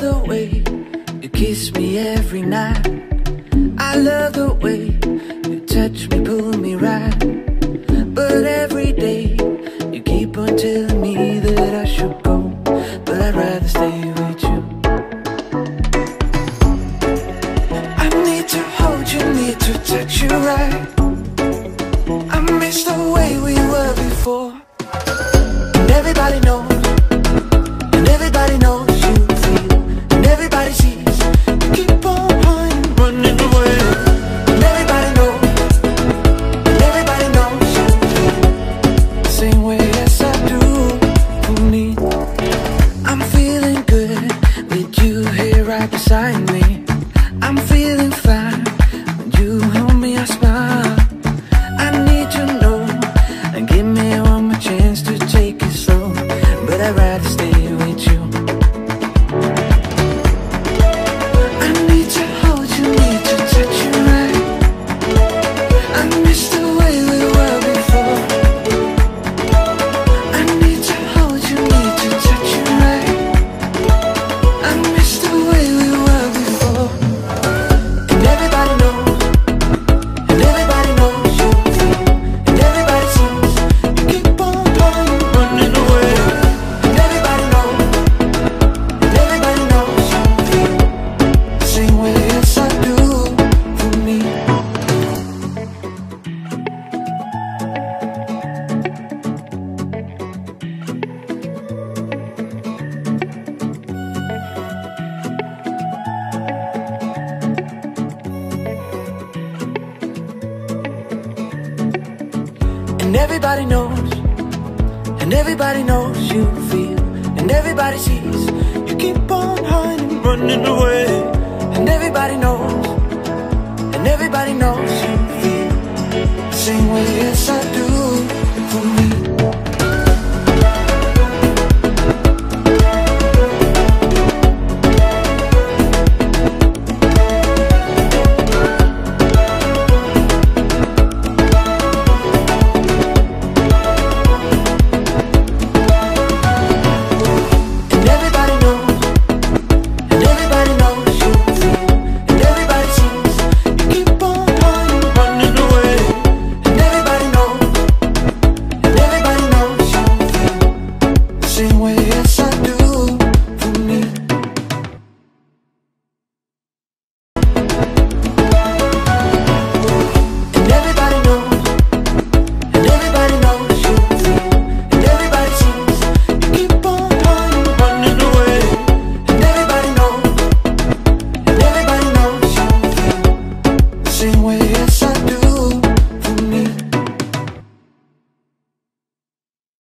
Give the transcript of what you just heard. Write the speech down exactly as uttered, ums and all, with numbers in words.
the way you kiss me every night. I love the way you touch me, pull me right. But every day you keep on telling me that I should go, but I'd rather stay with you. I need to hold you, need to touch you right. I miss the way we were before. And everybody knows, and everybody knows you feel, and everybody sees you keep on running, running away. And everybody knows, and everybody knows you feel the same way as I do for me. I'm feeling good with you here right beside me. I'm feeling fine when you hold me, I smile. I need to know and give me one more chance to take it slow, but I'd rather stay with you. I need to hold you, need to touch you right. I miss the way we were before. I need to hold you, need to touch you right. I miss the way we were before. And everybody knows, and everybody knows you feel, and everybody sees you keep on running, running away. And everybody knows, and everybody knows you feel the same way as I do for me. And everybody knows, and everybody knows you feel, and everybody sees you keep on hiding, running away. And everybody knows, and everybody knows you feel the same way as I do for me. And everybody knows, and everybody knows you feel, and everybody sees you keep on running, running away. And everybody knows, and everybody knows you feel the same way as I do for me. And everybody knows, and everybody knows you feel, and everybody sees you keep on running, running away. And everybody knows, and everybody knows you feel the same way as I do